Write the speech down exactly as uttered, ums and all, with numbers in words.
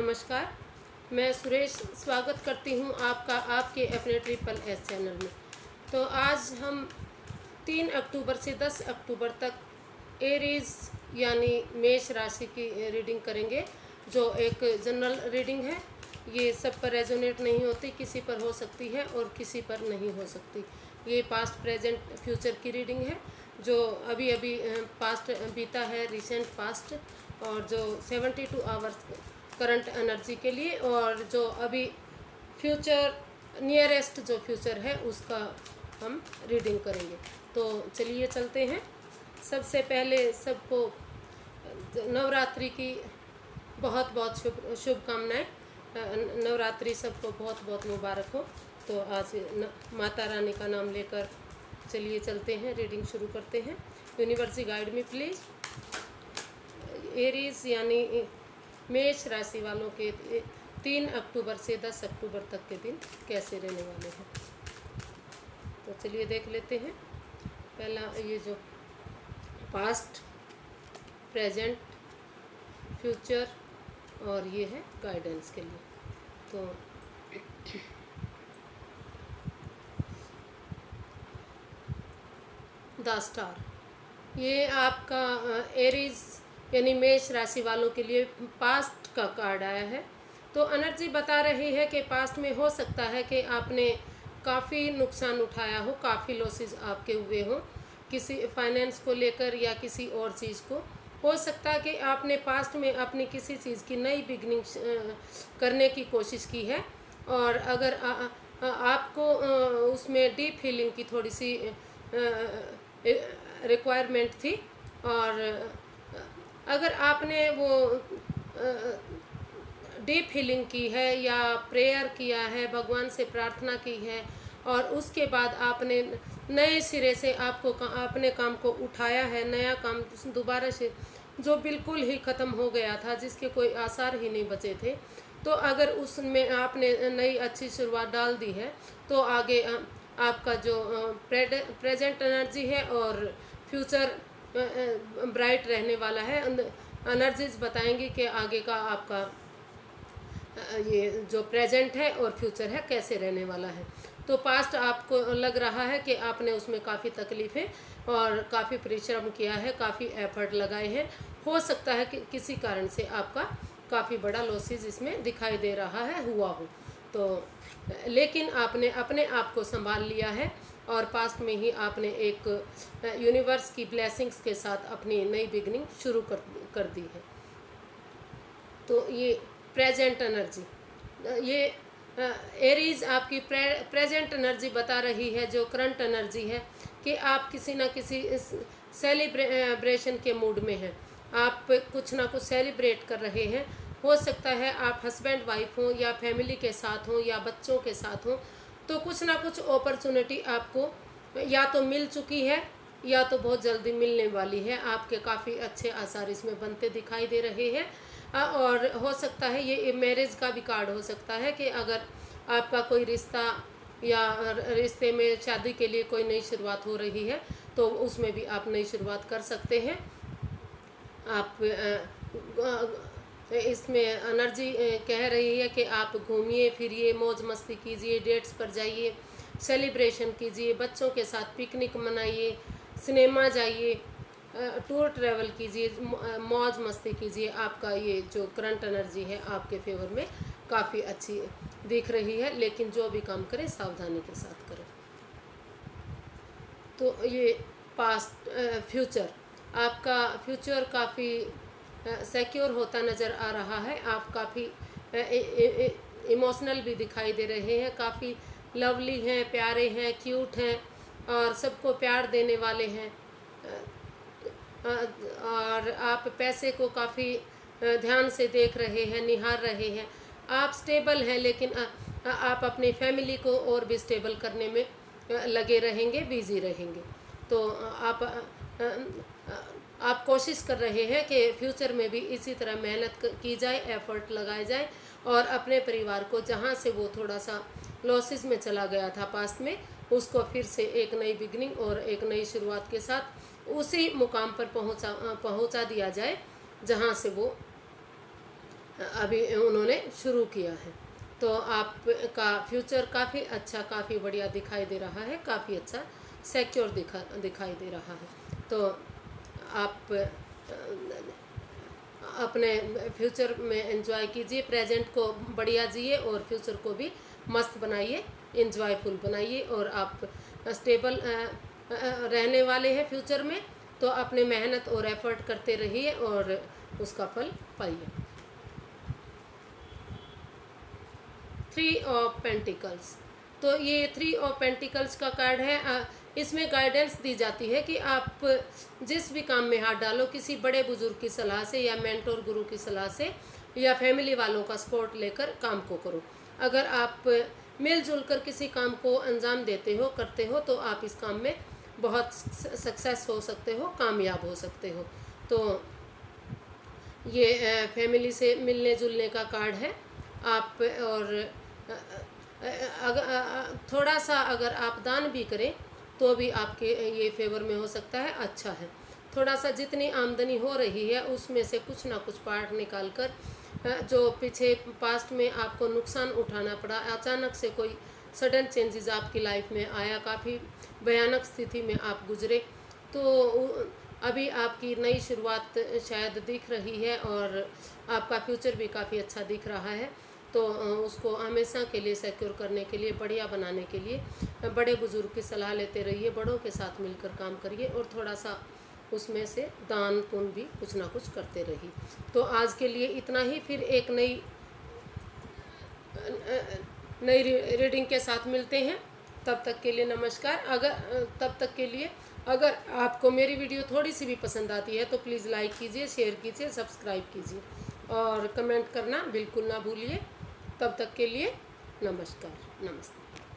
नमस्कार, मैं सुरेश स्वागत करती हूँ आपका आपके अपने ट्रिपल एस चैनल में। तो आज हम तीन अक्टूबर से दस अक्टूबर तक एरीज यानी मेष राशि की रीडिंग करेंगे, जो एक जनरल रीडिंग है। ये सब पर रेजोनेट नहीं होती, किसी पर हो सकती है और किसी पर नहीं हो सकती। ये पास्ट प्रेजेंट फ्यूचर की रीडिंग है, जो अभी अभी पास्ट बीता है, रिसेंट पास्ट, और जो seventy two hours current energy के लिए, और जो अभी फ्यूचर नियरेस्ट जो फ्यूचर है उसका हम रीडिंग करेंगे। तो चलिए चलते हैं। सबसे पहले सबको नवरात्रि की बहुत बहुत शुभ शुभकामनाएँ। नवरात्रि सबको बहुत बहुत मुबारक हो। तो आज न, माता रानी का नाम लेकर चलिए चलते हैं, रीडिंग शुरू करते हैं। यूनिवर्सिटी गाइड में प्लीज़। एरीज यानी मेष राशि वालों के तीन अक्टूबर से दस अक्टूबर तक के दिन कैसे रहने वाले हैं, तो चलिए देख लेते हैं। पहला ये जो पास्ट, प्रेजेंट, फ्यूचर और ये है गाइडेंस के लिए। तो द स्टार, ये आपका एरीज यानी मेष राशि वालों के लिए पास्ट का कार्ड आया है। तो एनर्जी बता रही है कि पास्ट में हो सकता है कि आपने काफ़ी नुकसान उठाया हो, काफ़ी लॉसेस आपके हुए हों, किसी फाइनेंस को लेकर या किसी और चीज़ को। हो सकता है कि आपने पास्ट में अपनी किसी चीज़ की नई बिगनिंग करने की कोशिश की है, और अगर आ, आ, आपको उसमें डीप फीलिंग की थोड़ी सी रिक्वायरमेंट थी, और अगर आपने वो डीप फीलिंग की है या प्रेयर किया है, भगवान से प्रार्थना की है, और उसके बाद आपने नए सिरे से आपको अपने काम को उठाया है, नया काम दोबारा से जो बिल्कुल ही ख़त्म हो गया था, जिसके कोई आसार ही नहीं बचे थे, तो अगर उसमें आपने नई अच्छी शुरुआत डाल दी है, तो आगे आपका जो प्रेजेंट एनर्जी है और फ्यूचर ब्राइट रहने वाला है। एनर्जीज बताएंगी कि आगे का आपका ये जो प्रेजेंट है और फ्यूचर है कैसे रहने वाला है। तो पास्ट आपको लग रहा है कि आपने उसमें काफ़ी तकलीफ़ें और काफ़ी परिश्रम किया है, काफ़ी एफर्ट लगाए हैं। हो सकता है कि किसी कारण से आपका काफ़ी बड़ा लॉसेस इसमें दिखाई दे रहा है, हुआ हो तो, लेकिन आपने अपने आप को संभाल लिया है, और पास्ट में ही आपने एक यूनिवर्स की ब्लेसिंग्स के साथ अपनी नई बिगनिंग शुरू कर कर दी है। तो ये प्रेजेंट एनर्जी, ये एरीज आपकी प्रे, प्रेजेंट एनर्जी बता रही है, जो करंट एनर्जी है, कि आप किसी ना किसी सेलिब्रेशन के मूड में हैं। आप कुछ ना कुछ सेलिब्रेट कर रहे हैं। हो सकता है आप हस्बैंड वाइफ हों, या फैमिली के साथ हों, या बच्चों के साथ हों, तो कुछ ना कुछ अपॉर्चुनिटी आपको या तो मिल चुकी है या तो बहुत जल्दी मिलने वाली है। आपके काफ़ी अच्छे आसार इसमें बनते दिखाई दे रहे हैं, और हो सकता है ये मैरिज का भी कार्ड हो सकता है, कि अगर आपका कोई रिश्ता या रिश्ते में शादी के लिए कोई नई शुरुआत हो रही है, तो उसमें भी आप नई शुरुआत कर सकते हैं। आप इसमें एनर्जी कह रही है कि आप घूमिए फिरिए, मौज मस्ती कीजिए, डेट्स पर जाइए, सेलिब्रेशन कीजिए, बच्चों के साथ पिकनिक मनाइए, सिनेमा जाइए, टूर ट्रैवल कीजिए, मौज मस्ती कीजिए। आपका ये जो करंट एनर्जी है आपके फेवर में काफ़ी अच्छी दिख रही है, लेकिन जो भी काम करें सावधानी के साथ करें। तो ये पास्ट, फ्यूचर, आपका फ्यूचर काफ़ी सिक्योर होता नज़र आ रहा है। आप काफ़ी इमोशनल भी दिखाई दे रहे हैं, काफ़ी लवली हैं, प्यारे हैं, क्यूट हैं, और सबको प्यार देने वाले हैं, और आप पैसे को काफ़ी ध्यान से देख रहे हैं, निहार रहे हैं। आप स्टेबल हैं, लेकिन आप अपनी फैमिली को और भी स्टेबल करने में लगे रहेंगे, बिजी रहेंगे। तो आप आप कोशिश कर रहे हैं कि फ्यूचर में भी इसी तरह मेहनत की जाए, एफर्ट लगाए जाए, और अपने परिवार को जहां से वो थोड़ा सा लॉसेस में चला गया था पास्ट में, उसको फिर से एक नई बिगनिंग और एक नई शुरुआत के साथ उसी मुकाम पर पहुंचा पहुंचा दिया जाए जहां से वो अभी उन्होंने शुरू किया है। तो आपका फ्यूचर काफ़ी अच्छा, काफ़ी बढ़िया दिखाई दे रहा है, काफ़ी अच्छा सिक्योर दिखा दिखाई दे रहा है। तो आप अपने फ्यूचर में एंजॉय कीजिए, प्रेजेंट को बढ़िया जिए और फ्यूचर को भी मस्त बनाइए, एंजॉयफुल बनाइए। और आप स्टेबल रहने वाले हैं फ्यूचर में, तो अपने मेहनत और एफर्ट करते रहिए और उसका फल पाइए। थ्री ऑफ पेंटिकल्स, तो ये थ्री ऑफ पेंटिकल्स का कार्ड है। इसमें गाइडेंस दी जाती है कि आप जिस भी काम में हाथ डालो, किसी बड़े बुजुर्ग की सलाह से या मेंटोर गुरु की सलाह से या फैमिली वालों का सपोर्ट लेकर काम को करो। अगर आप मिलजुल कर किसी काम को अंजाम देते हो, करते हो, तो आप इस काम में बहुत सक्सेस हो सकते हो, कामयाब हो सकते हो। तो ये फैमिली से मिलने जुलने का कार्ड है। आप और अगर थोड़ा सा अगर आप दान भी करें तो भी आपके ये फेवर में हो सकता है, अच्छा है। थोड़ा सा जितनी आमदनी हो रही है उसमें से कुछ ना कुछ पार्ट निकाल कर, जो पीछे पास्ट में आपको नुकसान उठाना पड़ा, अचानक से कोई सडन चेंजेस आपकी लाइफ में आया, काफ़ी भयानक स्थिति में आप गुजरे, तो अभी आपकी नई शुरुआत शायद दिख रही है और आपका फ्यूचर भी काफ़ी अच्छा दिख रहा है। तो उसको हमेशा के लिए सिक्योर करने के लिए, बढ़िया बनाने के लिए बड़े बुजुर्ग की सलाह लेते रहिए, बड़ों के साथ मिलकर काम करिए और थोड़ा सा उसमें से दान पुण्य भी कुछ ना कुछ करते रहिए। तो आज के लिए इतना ही, फिर एक नई नई रीडिंग के साथ मिलते हैं। तब तक के लिए नमस्कार। अगर तब तक के लिए अगर आपको मेरी वीडियो थोड़ी सी भी पसंद आती है तो प्लीज़ लाइक कीजिए, शेयर कीजिए, सब्सक्राइब कीजिए और कमेंट करना बिल्कुल ना भूलिए। तब तक के लिए नमस्कार, नमस्ते।